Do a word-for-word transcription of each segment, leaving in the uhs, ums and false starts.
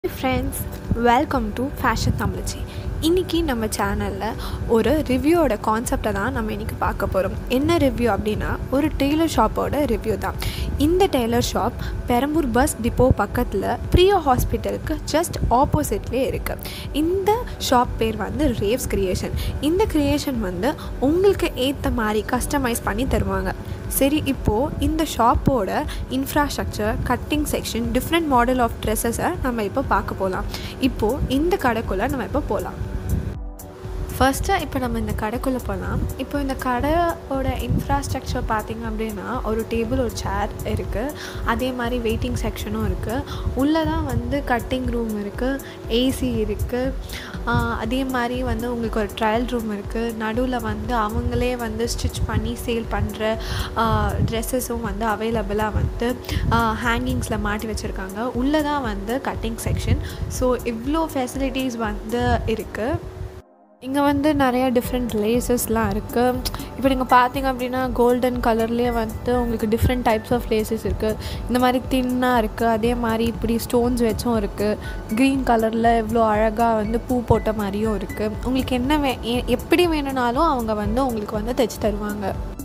Hi friends, welcome to Fashion Tamilichi. இன்னைக்கு நம்ம சேனலில் ஒரு ரிவ்யூவோட கான்செப்டை தான் நம்ம இன்றைக்கி பார்க்க போகிறோம். என்ன ரிவ்யூ அப்படின்னா ஒரு டெய்லர் ஷாப்போட ரிவ்யூ தான். இந்த tailor shop Perambur bus depot பக்கத்தில் பிரியோ ஹாஸ்பிட்டலுக்கு ஜஸ்ட் ஆப்போசிட்லேயே இருக்குது. இந்த ஷாப் பேர் வந்து ரேவ்ஸ் கிரியேஷன். இந்த கிரியேஷன் வந்து உங்களுக்கு ஏற்ற மாதிரி கஸ்டமைஸ் பண்ணி தருவாங்க. சரி, இப்போது இந்த ஷாப்போட infrastructure, cutting section, different model of ட்ரெஸ்ஸஸை நம்ம இப்போ பார்க்க போகலாம். இப்போது இந்த கடைக்குள்ளே நம்ம இப்போ போகலாம். ஃபர்ஸ்ட்டு இப்போ நம்ம இந்த கடைக்குள்ளே போகலாம். இப்போ இந்த கடையோட இன்ஃப்ராஸ்ட்ரக்சர் பார்த்திங்க அப்படின்னா ஒரு டேபிள், ஒரு சேர் இருக்குது. அதே மாதிரி வெயிட்டிங் செக்ஷனும் இருக்குது. உள்ளே தான் வந்து கட்டிங் ரூம் இருக்குது, ஏசி இருக்குது. அதே மாதிரி வந்து உங்களுக்கு ஒரு ட்ரையல் ரூம் இருக்குது. நடுவில் வந்து அவங்களே வந்து ஸ்டிச் பண்ணி சேல் பண்ணுற ட்ரெஸ்ஸஸும் வந்து அவைலபிளாக வந்து ஹேங்கிங்ஸில் மாட்டி வச்சுருக்காங்க. உள்ளே தான் வந்து கட்டிங் செக்ஷன். ஸோ இவ்வளோ ஃபெசிலிட்டிஸ் வந்து இருக்குது. இங்கே வந்து நிறையா டிஃப்ரெண்ட் லேசஸ்லாம் இருக்குது. இப்போ நீங்கள் பார்த்தீங்க அப்படின்னா கோல்டன் கலர்லேயே வந்து உங்களுக்கு டிஃப்ரெண்ட் டைப்ஸ் ஆஃப் லேசஸ் இருக்குது. இந்த மாதிரி தின்னாக இருக்குது, அதே மாதிரி இப்படி ஸ்டோன்ஸ் வச்சும் இருக்குது. க்ரீன் கலரில் எவ்வளோ அழகாக வந்து பூ போட்ட மாதிரியும் இருக்குது. உங்களுக்கு என்ன வே எப்படி வேணும்னாலும் அவங்க வந்து உங்களுக்கு வந்து தைச்சி தருவாங்க.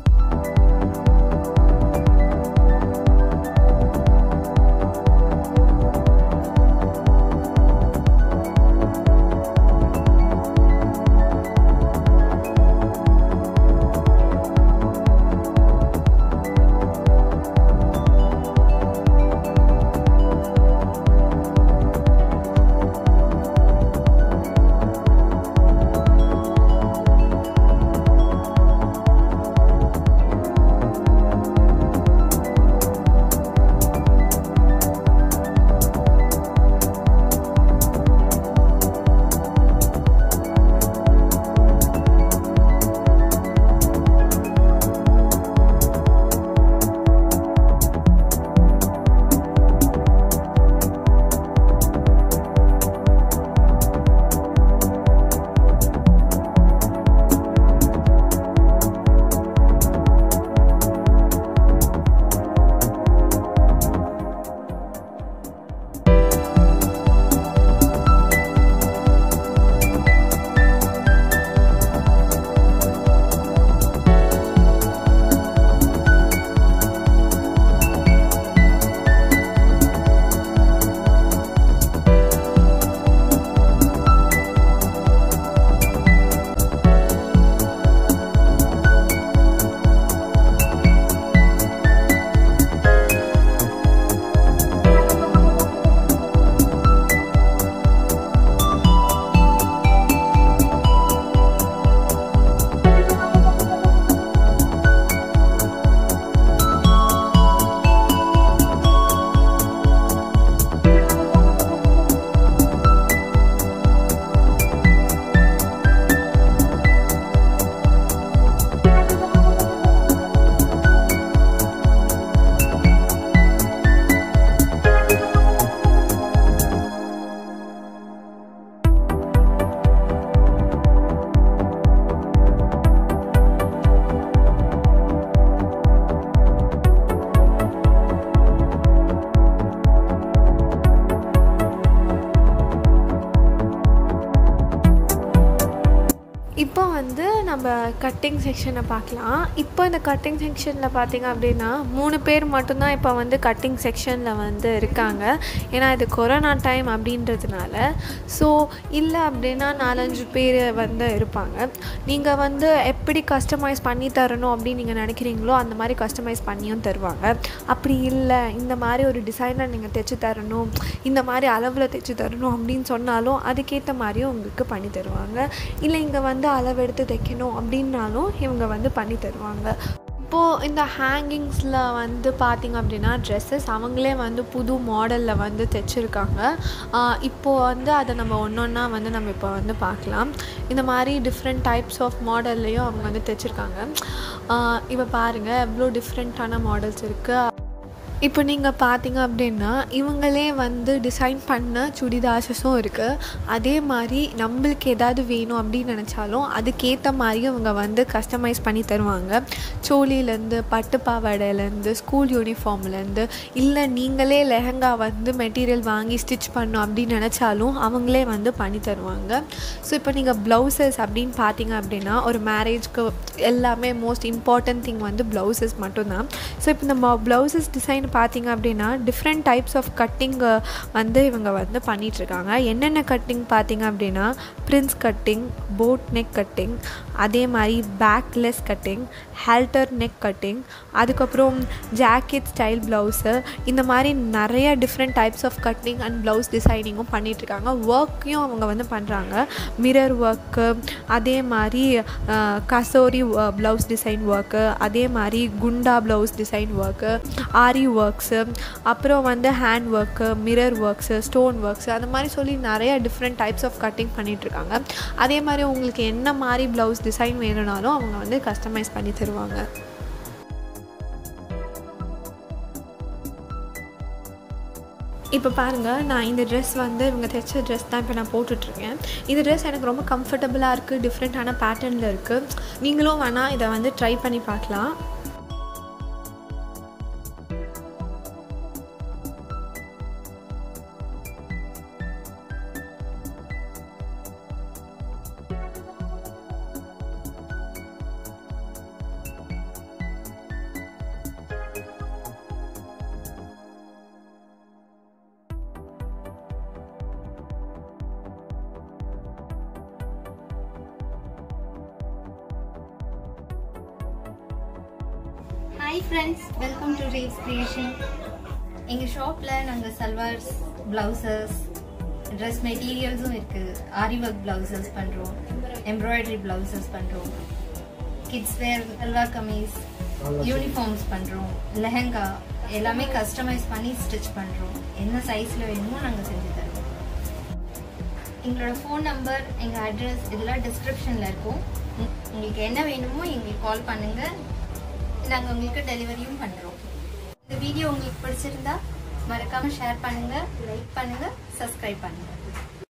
இப்போ வந்து நம்ம கட்டிங் செக்ஷனை பார்க்கலாம். இப்போ இந்த கட்டிங் செக்ஷனில் பார்த்திங்க அப்படின்னா மூணு பேர் மட்டும்தான் இப்போ வந்து கட்டிங் செக்ஷனில் வந்து இருக்காங்க. ஏன்னா இது கொரோனா டைம் அப்படின்றதுனால. ஸோ இல்லை அப்படின்னா நாலஞ்சு பேர் வந்து இருப்பாங்க. நீங்கள் வந்து எப்படி கஸ்டமைஸ் பண்ணி தரணும் அப்படின்னு நீங்கள் நினைக்கிறீங்களோ அந்த மாதிரி கஸ்டமைஸ் பண்ணியும் தருவாங்க. அப்படி இல்லை இந்த மாதிரி ஒரு டிசைனர் நீங்கள் தைச்சி தரணும், இந்த மாதிரி அளவில் தைச்சி தரணும் அப்படின்னு சொன்னாலும் அதுக்கேற்ற மாதிரியும் உங்களுக்கு பண்ணி தருவாங்க. இல்லை இங்கே வந்து அளவெடுத்து தைக்கணும் அப்படின்னாலும் இவங்க வந்து பண்ணி தருவாங்க. இப்போது இந்த ஹேங்கிங்ஸில் வந்து பார்த்திங்க அப்படின்னா ட்ரெஸ்ஸஸ் அவங்களே வந்து புது மாடலில் வந்து தைச்சிருக்காங்க. இப்போது வந்து அதை நம்ம ஒன்று ஒன்றா வந்து நம்ம இப்போ வந்து பார்க்கலாம். இந்த மாதிரி டிஃப்ரெண்ட் டைப்ஸ் ஆஃப் மாடல்லையும் அவங்க வந்து தைச்சிருக்காங்க. இப்போ பாருங்கள் எவ்வளோ டிஃப்ரெண்ட்டான மாடல்ஸ் இருக்குது. இப்போ நீங்கள் பார்த்தீங்க அப்படின்னா இவங்களே வந்து டிசைன் பண்ண சுடிதார்ஸஸும் இருக்குது. அதே மாதிரி நம்மளுக்கு ஏதாவது வேணும் அப்படின்னு நினச்சாலும் அதுக்கேற்ற மாதிரி அவங்க வந்து கஸ்டமைஸ் பண்ணி தருவாங்க. சோலிலேருந்து பட்டு பாவாடையிலேருந்து ஸ்கூல் யூனிஃபார்ம்லேருந்து இல்லை நீங்களே லெஹங்கா வந்து மெட்டீரியல் வாங்கி ஸ்டிச் பண்ணணும் அப்படின்னு நினச்சாலும் அவங்களே வந்து பண்ணி தருவாங்க. ஸோ இப்போ நீங்கள் ப்ளவுசஸ் அப்படின்னு பார்த்தீங்க அப்படின்னா ஒரு மேரேஜ்க்கு எல்லாமே மோஸ்ட் இம்பார்ட்டன்ட் திங் வந்து ப்ளவுசஸ் மட்டும்தான். ஸோ இப்போ இந்த ப்ளவுசஸ் டிசைன் பார்த்தீங்க அப்படின்னா டிஃப்ரெண்ட் டைப்ஸ் ஆஃப் கட்டிங் வந்து இவங்க வந்து பண்ணிகிட்ருக்காங்க. என்னென்ன கட்டிங் பார்த்தீங்க அப்படின்னா prince cutting, boat neck cutting, அதே மாதிரி backless cutting, halter neck cutting, அதுக்கப்புறம் ஜாக்கெட் ஸ்டைல் ப்ளவுஸு, இந்த மாதிரி நிறைய different types of cutting and blouse டிசைனிங்கும் பண்ணிகிட்ருக்காங்க. ஒர்க்கையும் அவங்க வந்து பண்ணுறாங்க. மிரர் ஒர்க்கு, அதே மாதிரி கசோரி ப்ளவுஸ் டிசைன் ஒர்க்கு, அதே மாதிரி குண்டா blouse design work, aari works, அப்புறம் வந்து hand work, mirror works, stone works, அந்த மாதிரி சொல்லி நிறைய டிஃப்ரெண்ட் டைப்ஸ் ஆஃப் கட்டிங் பண்ணிகிட்ருக்காங்க. அதே மாதிரி உங்களுக்கு என்ன மாதிரி ப்ளவுஸ் டிசைன் வேணும்னாலும் அவங்க வந்து கஸ்டமைஸ் பண்ணி தருவாங்க. இப்போ பாருங்கள், நான் இந்த ட்ரெஸ் வந்து இவங்க தைச்ச ட்ரெஸ் தான் இப்போ நான் போட்டுட்ருக்கேன். இந்த ட்ரெஸ் எனக்கு ரொம்ப கம்ஃபர்டபுளாக இருக்குது, டிஃப்ரெண்ட்டான பேட்டர்னில் இருக்குது. நீங்களும் வேணால் இதை வந்து ட்ரை பண்ணி பார்க்கலாம். Hi friends, welcome to Reeves Creation. எங்கள் ஷாப்பில் நாங்கள் சல்வார்ஸ், ப்ளவுசஸ், ட்ரெஸ் மெட்டீரியல்ஸும் இருக்குது. ஆரி ஒர்க் ப்ளவுசஸ் பண்ணுறோம், எம்ப்ராய்டரி ப்ளவுசஸ் பண்ணுறோம், kids wear, salwar kameez, uniforms பண்ணுறோம், லெஹங்கா எல்லாமே கஸ்டமைஸ் பண்ணி ஸ்டிச் பண்ணுறோம். என்ன சைஸில் வேணுமோ நாங்கள் செஞ்சு தருவோம். எங்களோட ஃபோன் நம்பர், எங்கள் அட்ரஸ் இதெல்லாம் டிஸ்கிரிப்ஷனில் இருக்கும். உங்களுக்கு என்ன வேணுமோ எங்களுக்கு கால் பண்ணுங்கள், நாங்கள் உங்களுக்கு டெலிவரியும் பண்ணுறோம். இந்த வீடியோ உங்களுக்கு பிடிச்சிருந்தா மறக்காமல் ஷேர் பண்ணுங்கள், லைக் பண்ணுங்கள், சப்ஸ்கிரைப் பண்ணுங்கள்.